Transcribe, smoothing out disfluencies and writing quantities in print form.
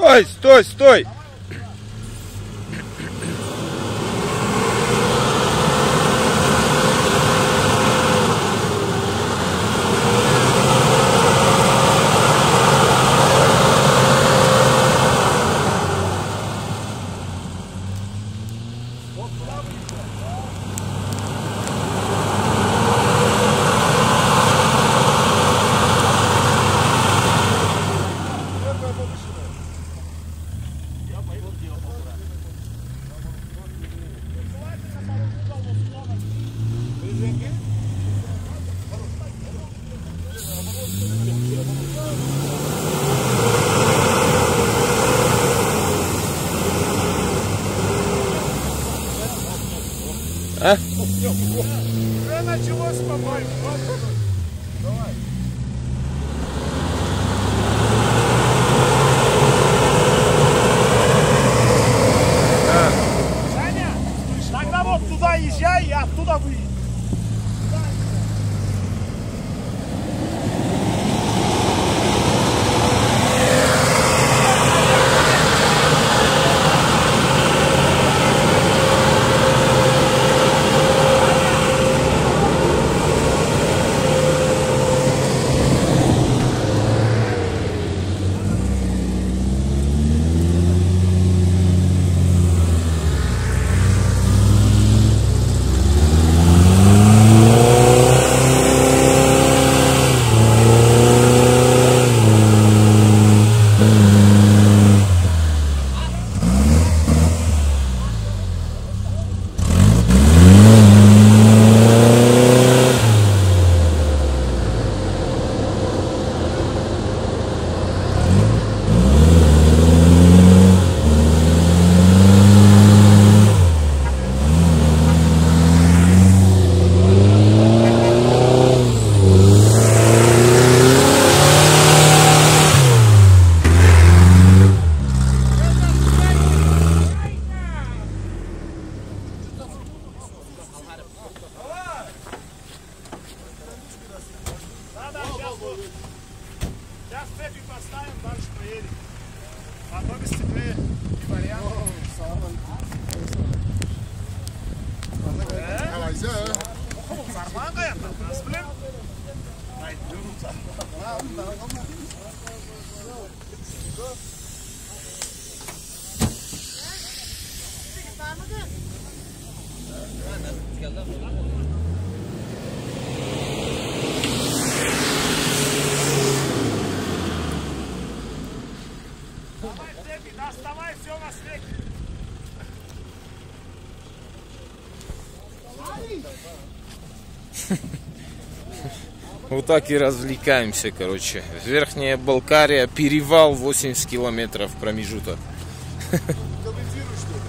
Стой, стой, стой! А? Уже началось, по-моему. Давай. Саня, тогда вот туда езжай и оттуда выйди. Сейчас цепи поставим, дальше поедем. Потом из цепи и вариант. Sarman dayandı. Nasıl bileyim? Haydi yürürsen. Давай цепи, доставай все на свете. Вот так и развлекаемся, короче. Верхняя Балкария, перевал 80 километров промежуток. Комментируй, что ли?